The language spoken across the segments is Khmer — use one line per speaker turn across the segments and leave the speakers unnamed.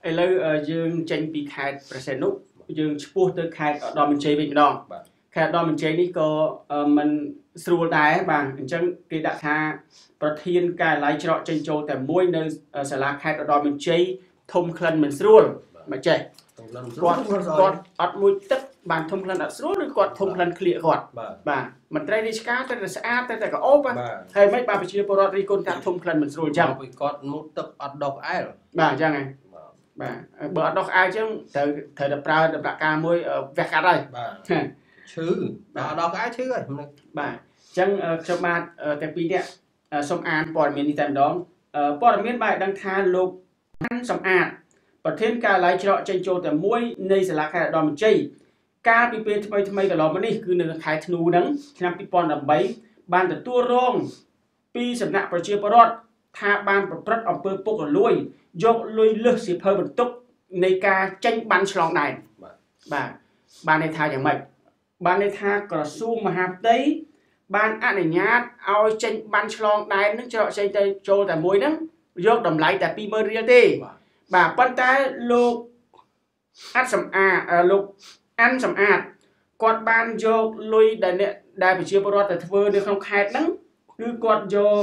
ឥឡូវយើងចេញពីខេត្តប្រសិទ្ធនុយើងឆ្ពោះទៅខេត្តឧត្តរមានជ័យវិញម្ដងខេត្តឧត្តរមានជ័យនេះក៏មិនស្រួលដែរបាទអញ្ចឹងគេដាក់ថាប្រធានការិយាល័យច្រកចេញចូលតែមួយនៅសាលាខេត្តឧត្តរមានជ័យធំក្លិនមិនស្រួលមកចេះគាត់អត់មួយទឹកបានធំក្លិនអត់ស្រួលឬគាត់ធំក្លិនក្លៀកគាត់បាទមន្ត្រីរាជការតែស្អាតតែក្អូបហើយមិនបាទប្រជាពលរដ្ឋរីគុណថាធំក្លិនមិនស្រួលអញ្ចឹង
ពីគាត់មុខទឹកអត់ដុសក្អែល
បាទអញ្ចឹងហើយបាទបើអត់ដុសក្អែលអញ្ចឹងត្រូវតែប្រើដំណាក់កាលមួយវះកាត់ហើយ
បាទឈឺដល់ដុសក្អែលឈឺហើយ
បាទអញ្ចឹងខ្ញុំបាទតែពីរនាក់សូមអានព័ត៌មាននេះតែម្ដងព័ត៌មានបាទដឹងថាលោកសំអាតប្រធានការិយាល័យច្រកចេញចូលតែមួយនៃសាលាខេត្តឧត្តរមានជ័យកាលពីពេលថ្មីកន្លងមកនេះគឺនៅខែធ្នូហ្នឹងឆ្នាំ2018បានទទួលរងពីសំណាក់ប្រជាពលរដ្ឋថាបានប្រព្រឹត្តអំពើពុករលួយយកលុយលើសសៀវភៅបន្ទុកនៃការចេញបានឆ្លងដែនបាទបានន័យថាយ៉ាងម៉េចបានន័យថាក្រសួងមហាផ្ទៃបានអនុញ្ញាតឲ្យចេញបានឆ្លងដែនហ្នឹងច្រកចេញទៅចូលតែមួយហ្នឹងយកតម្លៃតែ20000រៀលទេបាទប៉ុន្តែលោកអាត់សំអាតគាត់បានយកលុយដែលប្រជាពលរដ្ឋទៅធ្វើនៅក្នុងខេត្តហ្នឹងគឺគាត់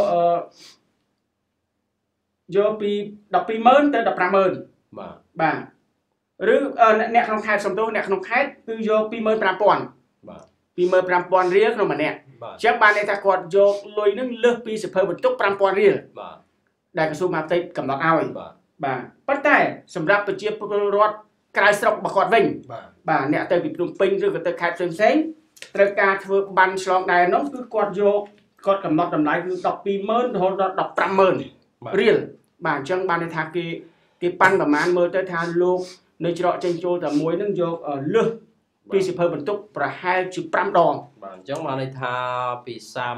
យកពី120,000ទៅ150,000បាទឬអ្នកក្នុងខេត្តសំទោសអ្នកក្នុងខេត្តគឺយក25,000
បាទ
25,000រៀលក្នុងម្នាក់អញ្ចឹងបានន័យថាគាត់យកលុយហ្នឹងលើសពីសៀវភៅបន្ទុក5,000រៀល
បាទ
ដែលក្រសួងមហាផ្ទៃកំណត់ឲ្យបាទប៉ុន្តែសម្រាប់ប្រជាពលរដ្ឋក្រៅស្រុករបស់គាត់វិញបាទអ្នកទៅពីភ្នំពេញឬក៏ទៅខេត្តផ្សេងត្រូវការធ្វើបានឆ្លងដែននោះគឺគាត់កំណត់តម្លៃគឺ12,000រហូតដល់15,000រៀលបាទអញ្ចឹងបានន័យថាគេប៉ាន់ប្រមាណមើលទៅថាលោកនៅច្រកចេញចូលតែមួយនឹងយកលើសពីសៀវភៅបន្ទុកប្រហែលជា5ដង
បាទអញ្ចឹងបានន័យថាពី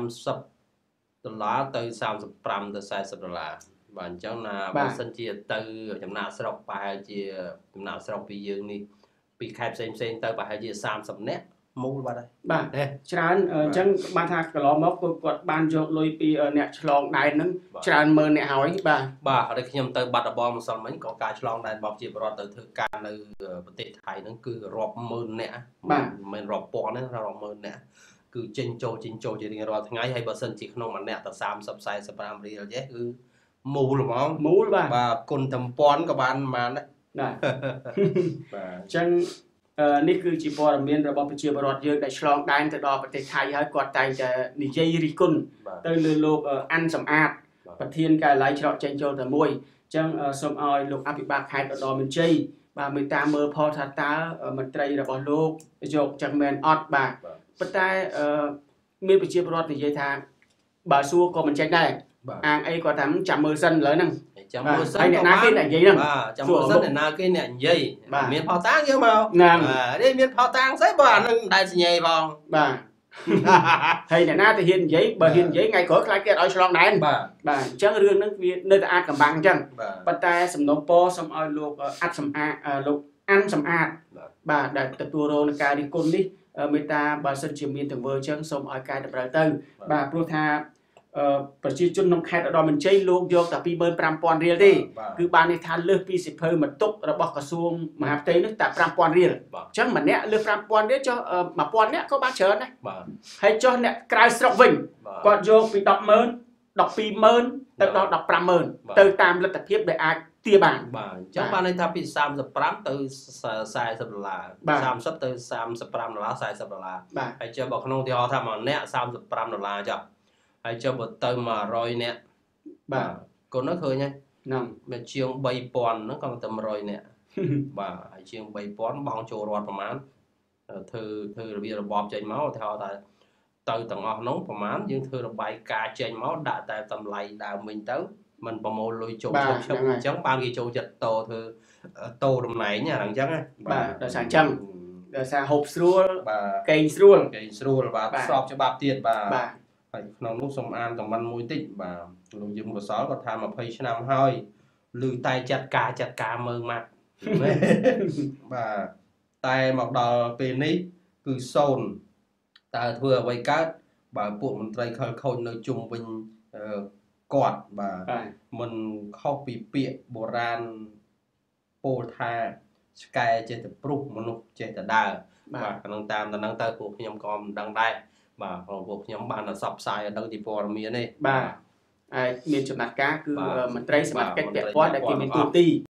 $30ទៅ35ទៅ$40បាទអញ្ចឹងណាបើសិនជាទៅចំណាក់ស្រុកប្រហែលជាចំណាក់ស្រុកពីយើងនេះពីខេត្តផ្សេងទៅប្រហែលជា30នាក់មូលបាត់ហើយ
បាទច្រើនអញ្ចឹងបានថាកន្លងមកគាត់បានយកលុយពីអ្នកឆ្លងដែនហ្នឹងច្រើនម៉ឺនអ្នកហើយ
បាទហើយខ្ញុំទៅបាត់ដំបងម្សិលមិញក៏ការឆ្លងដែនរបស់ជាបរដ្ឋទៅធ្វើការនៅប្រទេសថៃហ្នឹងគឺរាប់ម៉ឺនអ្នកមិនមែនរាប់ពាន់ទេរាប់ម៉ឺនអ្នកគឺចេញចូលជារៀងរាល់ថ្ងៃហើយបើសិនជាក្នុងម្នាក់តែ30-45រៀលចេះគឺមូលហ្មង
មូលបាទ
គុណតំពាន់ក៏បានប៉ុន្មានដែរ
បាទអញ្ចឹងនេះគឺជាព័ត៌មានរបស់ប្រជាពលរដ្ឋយើងដែលឆ្លងដែនទៅដល់ប្រទេសថៃហើយគាត់តែងតែនិយាយរិះគន់ទៅលើលោកអាន់សំអាតប្រធានការិយាល័យច្រកចេញចូលតែមួយអញ្ចឹងសូមឲ្យលោកអភិបាលខេត្តឧត្តរមានជ័យបាទមេត្តាមើលផលថាតើមន្ត្រីរបស់លោកយកចឹងមែនអត់បាទប៉ុន្តែមានប្រជាពលរដ្ឋនិយាយថាបើសួរក៏មិនចេញដែរអាងអីគាត់ថាចាំមើលសិនឥឡូវហ្នឹង
ចាំមើលសិន
អ្នកណាគេអ្នកនិយាយហ្នឹង
បាទចាំមើលសិនអ្នកណាគេអ្នកនិយាយមានផោតាំងយកមកនេះមានផោតាំងស្អីបើអានឹងដែរសញ្ញាផង
បាទហើយអ្នកណាទៅហ៊ាននិយាយបើហ៊ាននិយាយថ្ងៃក្រោយខ្លាចគេឲ្យឆ្លងដែនបាទអញ្ចឹងរឿងហ្នឹងវានៅតែអាចកំបាំងអញ្ចឹងប៉ុន្តែសំណូមពរសូមឲ្យលោកអាត់សំអាតលោកអាន់សំអាតបាទដែលទទួលរងនឹងការរិះគន់នេះមេត្តាបើសិនជាមានទង្វើអញ្ចឹងសូមឲ្យកែតម្រូវទៅបាទព្រោះថាប្រជាជនក្នុងខេត្តឧត្តរមានជ័យលោកយកតែ25,000រៀលទេគឺបានន័យថាលើសពីសៀវភៅបន្ទុករបស់ក្រសួងមហាផ្ទៃនេះតែ5,000រៀលអញ្ចឹងម្នាក់លើស5,000រៀលចុះ1000នាក់ក៏បានច្រើនដែរហើយចុះអ្នកក្រៅស្រុកវិញគាត់យកពី10,000 12,000ទៅដល់15,000ទៅតាមលទ្ធភាពដែលអាចទាបាន
បាទអញ្ចឹងបានន័យថាពី35ទៅ$40 30ទៅ$35 $40ហើយចុះបើក្នុងឧទាហរណ៍ថាមួយនាក់$35ចុះហើយចុះបើទៅ100នាក់
បាទ
កូននោះឃើញហើយ
ហ្នឹង
មានជាង3,000ហ្នឹងក៏ទៅ100នាក់បាទហើយជាង3,000បងចូលរដ្ឋប្រហែលធ្វើរបៀបរបបចេញមកថាទៅទាំងអស់នោះប្រហែលយើងធ្វើរបាយការណ៍ចេញមកដាក់តែតម្លៃដើមវិញទៅមិនប្រមូលលុយចូលឈប់អញ្ចឹងបានគេចូលចិត្តតធ្វើតតំណែងអាអញ្ចឹង
បាទដោយសារអញ្ចឹងដោយសារហូបស្រួលកេងស្រួល
បាទស្របច្បាប់ទៀតបាទហើយក្នុងនោះសូមអានតំបន់មួយតិចបាទលោកយឹមកសលគាត់ថា20ឆ្នាំហើយឮតែចាត់ការមើងម៉ាត់បាទតែមកដល់ពេលនេះគឺ0តើធ្វើអ្វីកើតបើពួកមន្ត្រីខលខូចនៅជុំវិញគាត់បាទមិនខុសពីពាក្យបុរាណពោលថាឆ្កែចេះតែព្រុសមនុស្សចេះតែដើរបាទក្នុងតាមតំណឹងទៅពួកខ្ញុំក៏មិនដឹងដែរបាទពួកខ្ញុំបានតែសបផ្សាយឲ្យដឹងពីព័ត៌មានទេ
បាទហើយមានចំណាត់ការគឺមន្ត្រីសមត្ថកិច្ចពាក់ព័ន្ធដែលគេមានទូទី